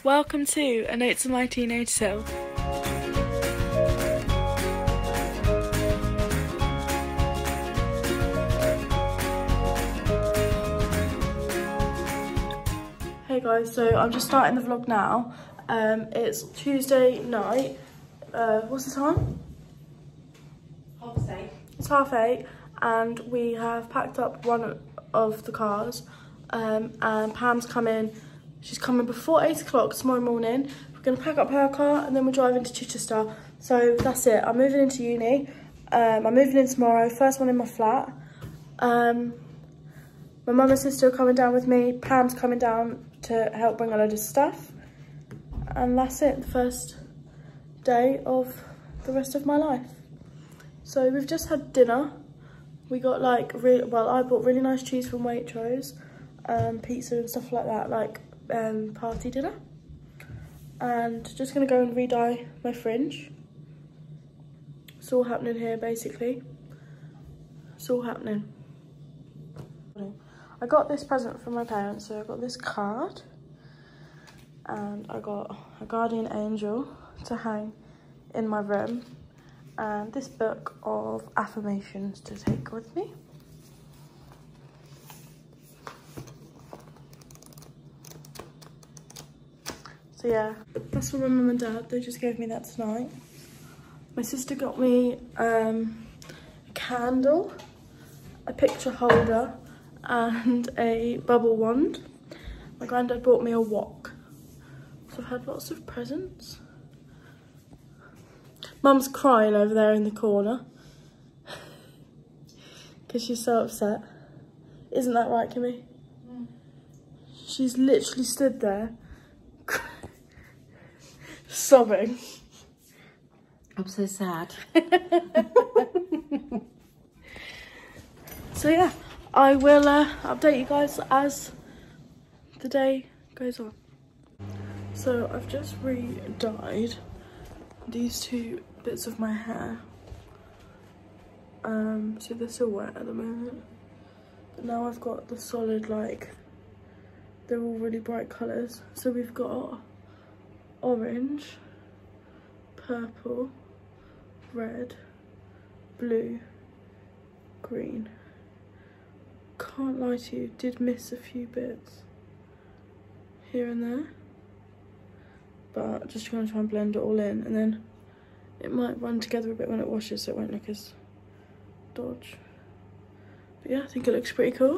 Welcome to A Note to My Teenage Self. Hey guys, so I'm just starting the vlog now. It's Tuesday night. What's the time? 8:30. It's 8:30 and we have packed up one of the cars and Pam's coming. She's coming before 8 o'clock tomorrow morning. We're going to pack up her car and then we're driving to Chichester. So that's it. I'm moving into uni. I'm moving in tomorrow. First one in my flat. My mum and sister are coming down with me. Pam's coming down to help bring a load of stuff. And that's it. The first day of the rest of my life. So we've just had dinner. We got like, I bought really nice cheese from Waitrose. Pizza and stuff like that. Like party dinner, and just gonna go and re-dye my fringe. It's all happening here basically. It's all happening. I got this present from my parents, so I got this card and I got a guardian angel to hang in my room and this book of affirmations to take with me. So yeah, that's from my mum and dad. They just gave me that tonight. My sister got me a candle, a picture holder, and a bubble wand. My granddad bought me a wok. So I've had lots of presents. Mum's crying over there in the corner because she's so upset. Isn't that right, Kimmy? Mm. She's literally stood there sobbing. I'm so sad. So yeah, I will update you guys as the day goes on. So I've just re-dyed these two bits of my hair. So they're still wet at the moment. But now I've got the solid, like, they're all really bright colours. So we've got orange, purple, red, blue, green. Can't lie to you, did miss a few bits here and there, but just gonna try and blend it all in, and then it might run together a bit when it washes, so it won't look as dodge. But yeah, I think it looks pretty cool.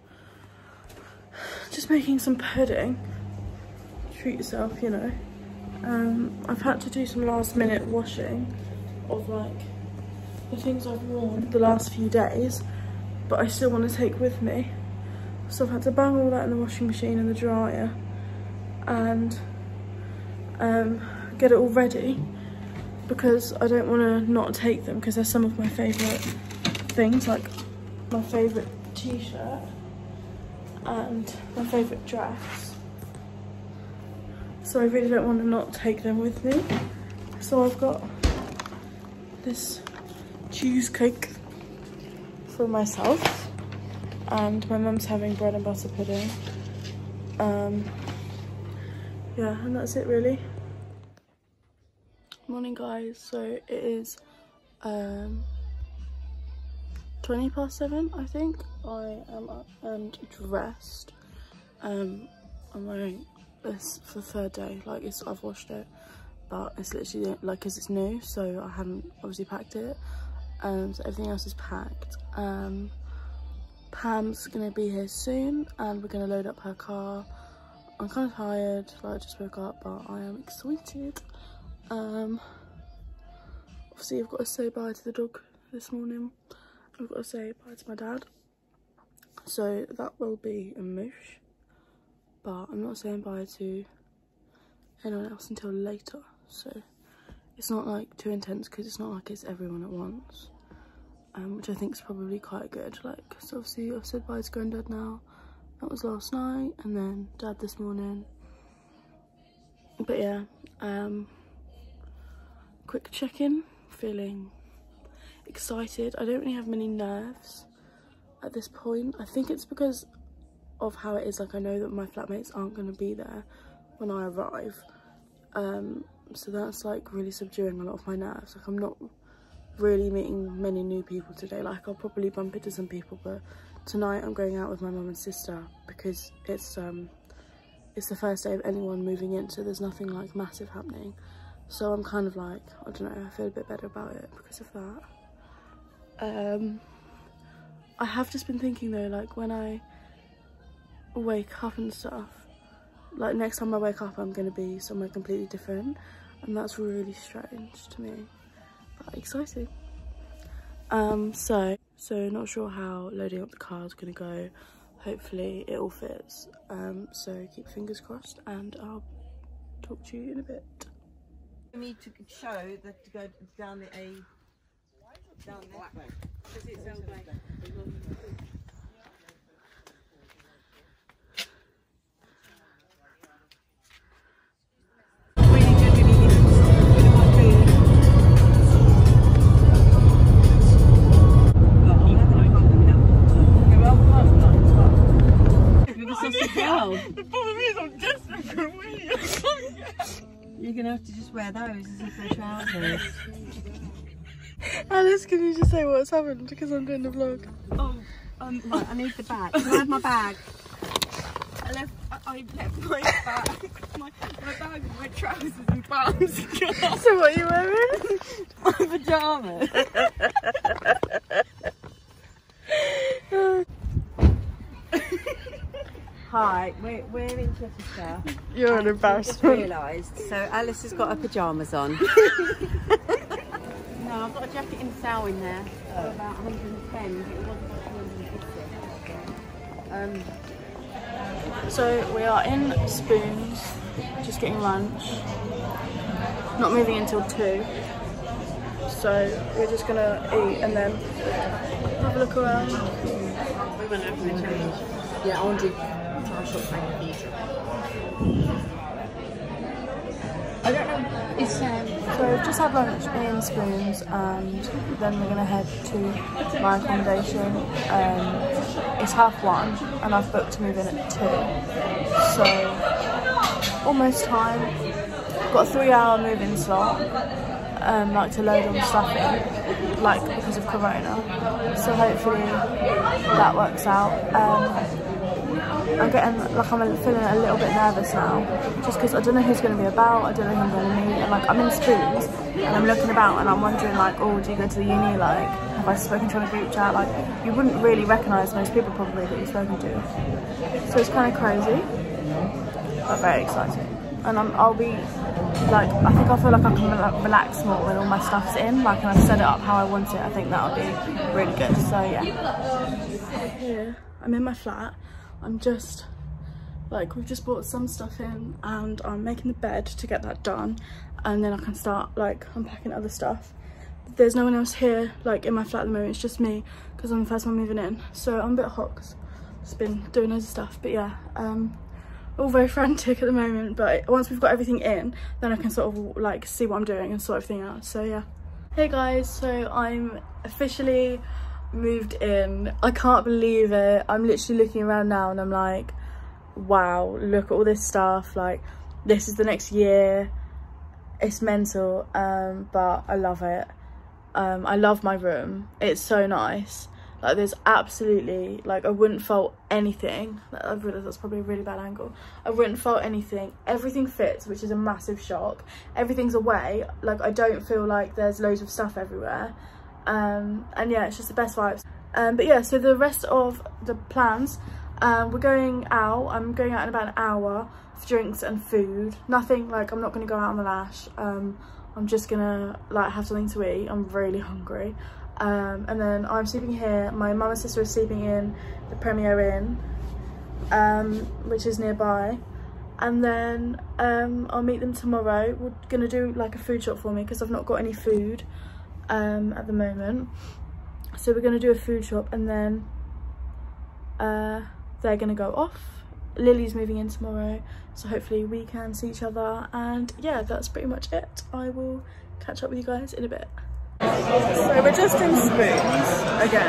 Just making some pudding. Treat yourself, you know. I've had to do some last minute washing of like the things I've worn the last few days, but I still want to take with me. So I've had to bang all that in the washing machine and the dryer and get it all ready because I don't want to not take them because they're some of my favourite things, like my favourite t-shirt and my favourite dress. So I really don't want to not take them with me. So I've got this cheesecake for myself and my mum's having bread and butter pudding. Yeah, and that's it really. Morning guys, so it is 7:20 I think. I am up and dressed. I'm wearing this for the third day. Like, I've washed it, but it's literally like because it's new, so I haven't obviously packed it. So everything else is packed. Pam's gonna be here soon and we're gonna load up her car. I'm kind of tired, like I just woke up, but I am excited. Obviously I've got to say bye to the dog this morning. I've got to say bye to my dad, so that will be a moosh. But I'm not saying bye to anyone else until later, so it's not like too intense because it's not like it's everyone at once, which I think is probably quite good. Like, so obviously I've said bye to Granddad now. That was last night, and then Dad this morning. But yeah, quick check-in. Feeling excited. I don't really have many nerves at this point. I think it's because of how it is. Like, I know that my flatmates aren't going to be there when I arrive. So that's like really subduing a lot of my nerves. Like I'm not really meeting many new people today. Like I'll probably bump into some people, but tonight I'm going out with my mum and sister because it's the first day of anyone moving in, so there's nothing like massive happening. So I'm kind of like, I don't know, I feel a bit better about it because of that. I have just been thinking though, like when I wake up and stuff, like next time I wake up I'm going to be somewhere completely different, and that's really strange to me, but exciting. So not sure how loading up the car is going to go. Hopefully it all fits, so keep fingers crossed, and I'll talk to you in a bit. We need to show that to go down the A, down this way, because it's all like. The problem is I'm desperate for a wee. You're gonna have to just wear those as if they're trousers. Alice, can you just say what's happened because I'm doing the vlog? Oh, right, I need the bag. Can I have my bag? I left my bag, my bag with my trousers and bottoms. So what are you wearing? My pyjamas. Hi, we're in Chichester. You're an embarrassment. Realised. So Alice has got her pyjamas on. No, I've got a jacket in sale in there for about 110. It wasn't about 250. So we are in Spoons, just getting lunch. Not moving until 2. So we're just gonna eat and then have a look around. We went over the change. Yeah, I want to try shop for the future. I don't know. It's So we've just had lunch in Spoons, and then we're gonna head to my accommodation. It's 1:30, and I've booked to move in at 2. So almost time. Got a 3-hour move-in slot. Like to load all the stuff in, like because of Corona. So hopefully that works out. I'm feeling a little bit nervous now, just because I don't know who's going to be about, I don't know who I'm going to meet, and like I'm in Spoons and I'm looking about and I'm wondering like, oh, do you go to the uni, like have I spoken to in a group chat, like you wouldn't really recognise most people probably that you've spoken to, so it's kind of crazy but very exciting. And I'll be like, I think I feel like I can like, relax more when all my stuff's in, like, and I've set it up how I want it. I think that'll be really good. So yeah. Here, I'm in my flat. I'm just like, we've just brought some stuff in, and I'm making the bed to get that done, and then I can start like unpacking other stuff. There's no one else here like in my flat at the moment. It's just me because I'm the first one moving in. So I'm a bit hot because I've just been doing loads of stuff. But yeah, all very frantic at the moment, but once we've got everything in, then I can sort of like see what I'm doing and sort everything out. So yeah. Hey guys, so I'm officially moved in. I can't believe it. I'm literally looking around now and I'm like, wow, look at all this stuff. Like, this is the next year. It's mental, but I love it. I love my room. It's so nice. Like, there's absolutely, like, I wouldn't fault anything. I realised that's probably a really bad angle. I wouldn't fault anything. Everything fits, which is a massive shock. Everything's away. Like, I don't feel like there's loads of stuff everywhere. And yeah, it's just the best vibes. But yeah, so the rest of the plans, we're going out. I'm going out in about an hour for drinks and food. Nothing, like, I'm not going to go out on the lash. I'm just going to, like, have something to eat. I'm really hungry. And then I'm sleeping here. My mum and sister are sleeping in the Premier Inn, which is nearby. And then I'll meet them tomorrow. We're gonna do like a food shop for me because I've not got any food at the moment. So we're gonna do a food shop, and then they're gonna go off. Lily's moving in tomorrow, so hopefully we can see each other. And yeah, that's pretty much it. I will catch up with you guys in a bit. So we're just in Spoons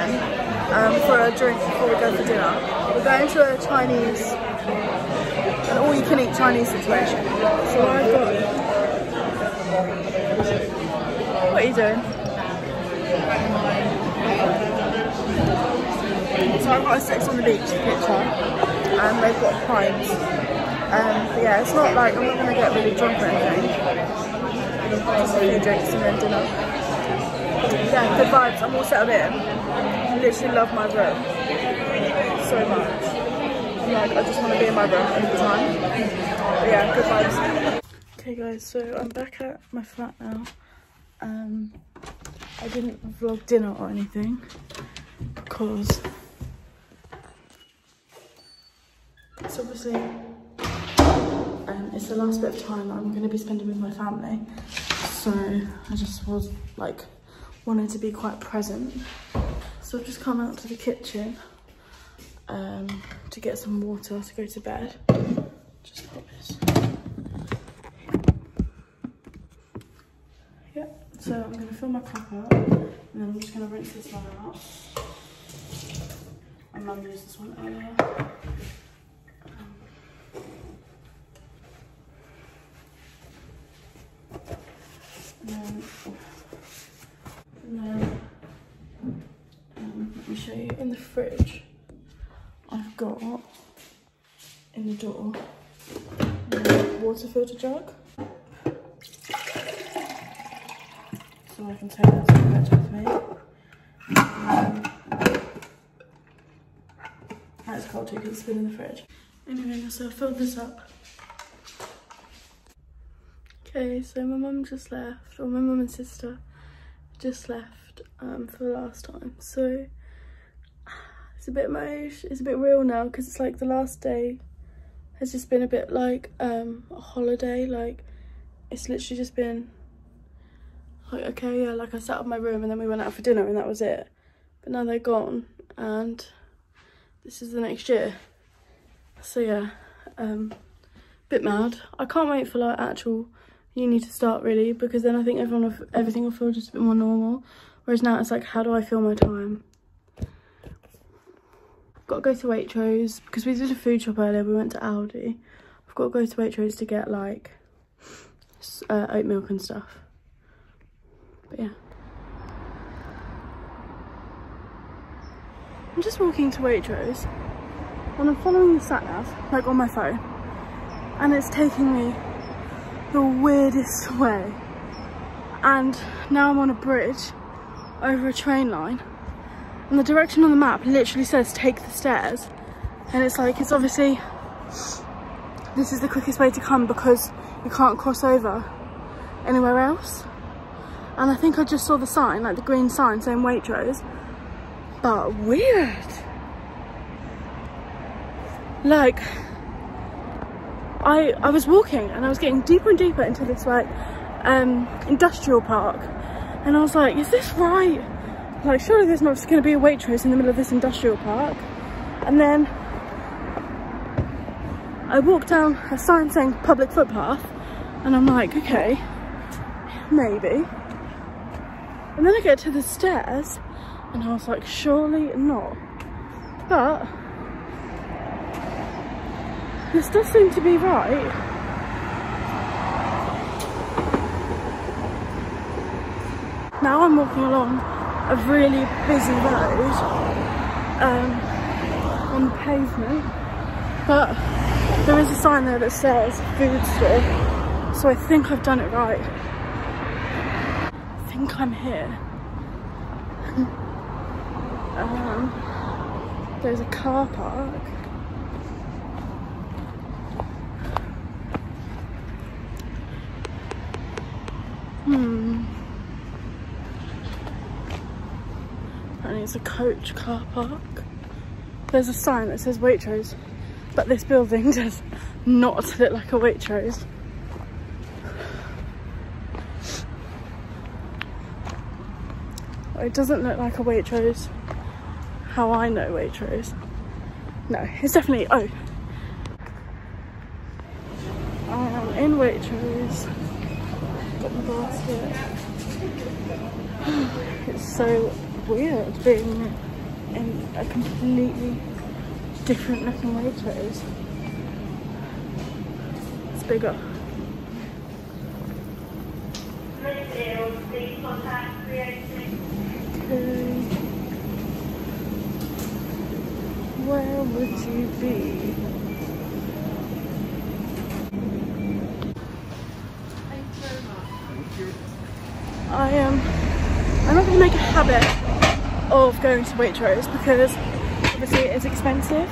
again for a drink before we go for dinner. We're going to a Chinese an all-you-can-eat Chinese situation. So I've got... What are you doing? So I've got a Six on the Beach picture, and they've got pints. But yeah, it's not like, I'm not going to get really drunk or anything. Just a few drinks and then dinner. Yeah, good vibes. I'm all settled in. I literally love my room so much. I'm like, I just want to be in my room all the time. But yeah, good vibes. Okay guys, so I'm back at my flat now. I didn't vlog dinner or anything because it's obviously it's the last bit of time that I'm going to be spending with my family, so I just was like wanting to be quite present. So I've just come out to the kitchen to get some water to go to bed. Just pop this. Yeah, so I'm going to fill my cup up and then I'm just going to rinse this one out. My mum used this one earlier. And then let me show you in the fridge. I've got in the door a water filter jug, so I can take that to bed with me. It's cold too because it's been in the fridge. Anyway, so I filled this up. Okay, so my mum just left, or my mum and sister just left for the last time. So it's a bit much, it's a bit real now because it's like the last day has just been a bit like a holiday. Like it's literally just been like, okay, yeah, like I sat in my room and then we went out for dinner and that was it. But now they're gone and this is the next year. So yeah, bit mad. I can't wait for like actual uni to start really, because then I think everything will feel just a bit more normal. Whereas now it's like, how do I fill my time? I've got to go to Waitrose because we did a food shop earlier. We went to Aldi. I've got to go to Waitrose to get like oat milk and stuff. But yeah, I'm just walking to Waitrose and I'm following the sat nav like on my phone, and it's taking me the weirdest way, and now I'm on a bridge over a train line and the direction on the map literally says take the stairs, and it's like, it's obviously this is the quickest way to come because you can't cross over anywhere else. And I think I just saw the sign, like the green sign saying Waitrose, but weird. Like I was walking and I was getting deeper and deeper into this like industrial park, and I was like, is this right? Like surely there's not just going to be a Waitrose in the middle of this industrial park. And then I walked down a sign saying public footpath and I'm like, okay, maybe. And then I get to the stairs and I was like, surely not. But this does seem to be right. Now I'm walking along a really busy road on the pavement, but there is a sign there that says food store, so I think I've done it right. I think I'm here. There's a car park. And it's a coach car park. There's a sign that says Waitrose, but this building does not look like a Waitrose. It doesn't look like a Waitrose how I know Waitrose. No, it's definitely, oh. I am in Waitrose. Got my basket. It's so weird being in a completely different looking Waitrose. they go. Where would you be? I'm not going to make a habit of going to Waitrose because obviously it is expensive,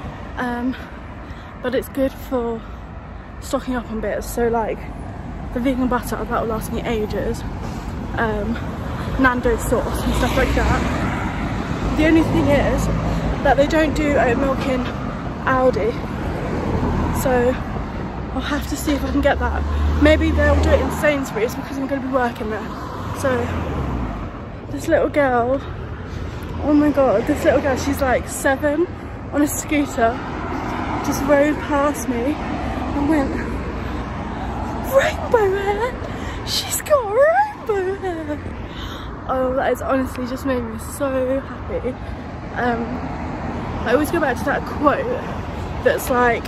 but it's good for stocking up on bits. So like the vegan butter, that will last me ages, Nando's sauce and stuff like that. The only thing is that they don't do oat milk in Aldi, so I'll have to see if I can get that. Maybe they'll do it in Sainsbury's because I'm going to be working there. So this little girl, oh my god, this little girl, she's like 7 on a scooter, just rode past me and went, rainbow hair, she's got rainbow hair. Oh, that has honestly just made me so happy. I always go back to that quote that's like,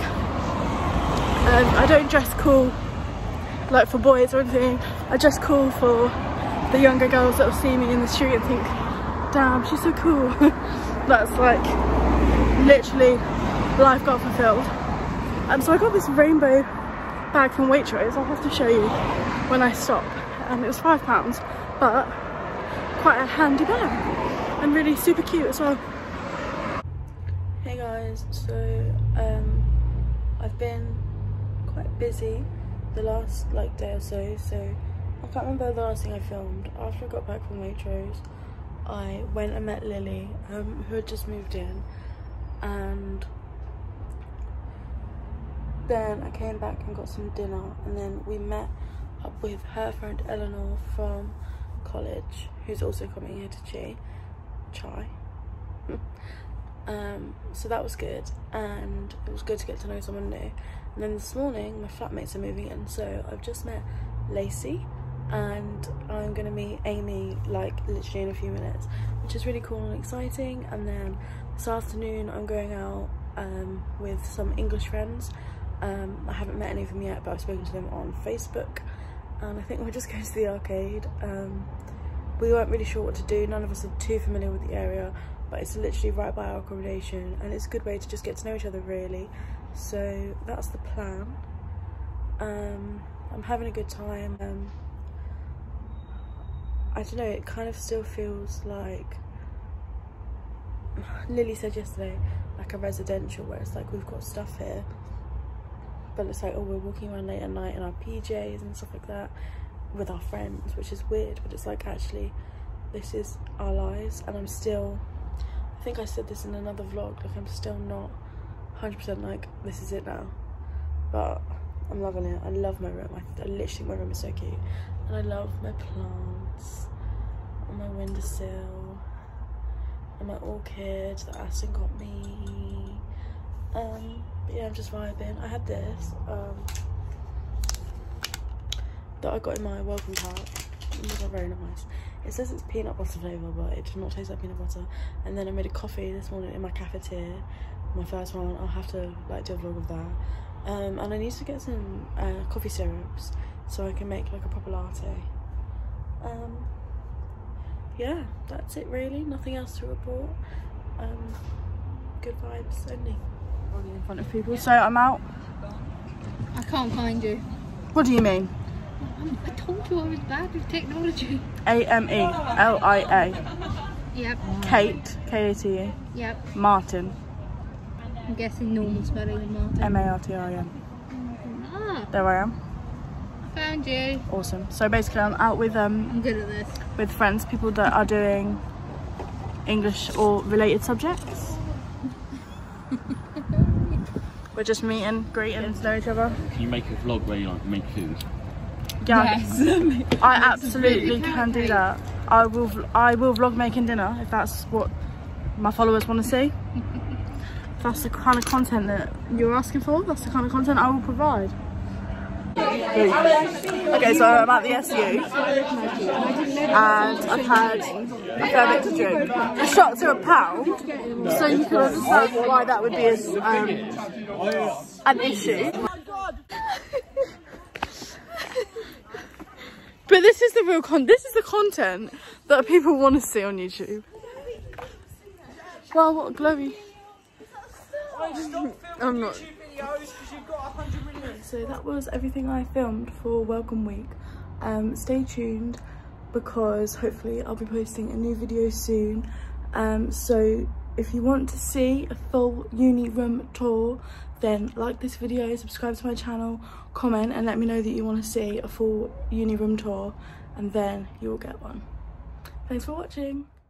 I don't dress cool like for boys or anything, I dress cool for the younger girls that will see me in the street and think, damn, she's so cool. That's like literally life got fulfilled. So I got this rainbow bag from Waitrose. I'll have to show you when I stop. It was £5, but quite a handy bag and really super cute as well. Hey guys, so I've been quite busy the last like day or so, I can't remember the last thing I filmed. After I got back from Waitrose, I went and met Lily, who had just moved in, and then I came back and got some dinner, and then we met up with her friend Eleanor from college, who's also coming here to chai. So that was good, and it was good to get to know someone new. And then this morning my flatmates are moving in, so I've just met Lacey, and I'm gonna meet Amy like literally in a few minutes, which is really cool and exciting. And then this afternoon I'm going out with some English friends. I haven't met any of them yet, but I've spoken to them on Facebook, and I think we're just going to the arcade. We weren't really sure what to do, none of us are too familiar with the area, but it's literally right by our accommodation and it's a good way to just get to know each other really. So that's the plan. I'm having a good time. I don't know, it kind of still feels like, Lily said yesterday, like a residential, where it's like we've got stuff here, but it's like, oh, we're walking around late at night in our PJs and stuff like that with our friends, which is weird, but it's like actually this is our lives. And I'm still, I think I said this in another vlog, like I'm still not 100% like this is it now, but I'm loving it. I love my room. I literally, my room is so cute, and I love my plants on my windowsill and my orchid that Aston got me. But yeah, I'm just vibing. I had this that I got in my welcome pack. These are very nice. It says it's peanut butter flavour, but it does not taste like peanut butter. And then I made a coffee this morning in my cafetiere, my first one. I'll have to like do a vlog of that. And I need to get some coffee syrups so I can make like a proper latte. Yeah, that's it really, nothing else to report. Good vibes only. In front of people, so I'm out. I can't find you. What do you mean? I told you I was bad with technology. AMELIA. Yep. Kate, K-A-T-E. Yep. Martin. I'm guessing normal spelling of Martin. M-A-R-T-I-N. Ah, There I am. I found you. Awesome. So basically I'm out with I'm good at this. with friends, people that are doing English or related subjects. We're just meeting, greeting, to know each other. Can you make a vlog where you like make food? Yeah, Yes. I absolutely can do that. I will vlog making dinner if that's what my followers want to see. If that's the kind of content that you're asking for, that's the kind of content I will provide. Okay, so I'm at the SU and I've had a fair bit to drink. The shots are £1, so you can understand why that would be an issue. But this is the real this is the content that people want to see on YouTube. Wow, what a glowy. I'm not. So that was everything I filmed for Welcome Week. Stay tuned because hopefully I'll be posting a new video soon. So if you want to see a full uni room tour, then like this video, subscribe to my channel, comment and let me know that you want to see a full uni room tour, and then you will get one. Thanks for watching.